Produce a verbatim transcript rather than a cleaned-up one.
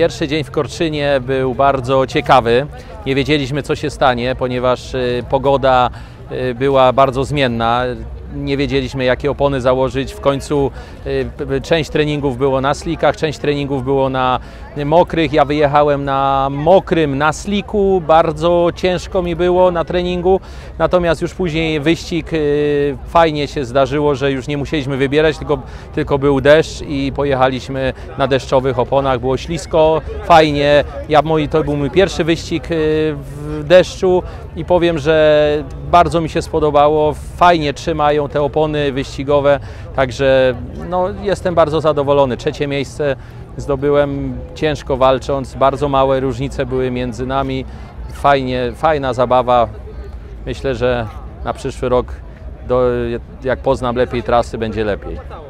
Pierwszy dzień w Korczynie był bardzo ciekawy. Nie wiedzieliśmy, co się stanie, ponieważ pogoda była bardzo zmienna. Nie wiedzieliśmy, jakie opony założyć. W końcu część treningów było na slickach, część treningów było na mokrych. Ja wyjechałem na mokrym, na slicku. Bardzo ciężko mi było na treningu. Natomiast już później wyścig fajnie się zdarzyło, że już nie musieliśmy wybierać, tylko, tylko był deszcz i pojechaliśmy na deszczowych oponach. Było ślisko, fajnie. Ja, moi, to był mój pierwszy wyścig w deszczu i powiem, że bardzo mi się spodobało. Fajnie trzymają te opony wyścigowe, także no, jestem bardzo zadowolony. Trzecie miejsce zdobyłem ciężko walcząc, bardzo małe różnice były między nami. Fajnie, fajna zabawa. Myślę, że na przyszły rok, do, jak poznam lepiej trasy, będzie lepiej.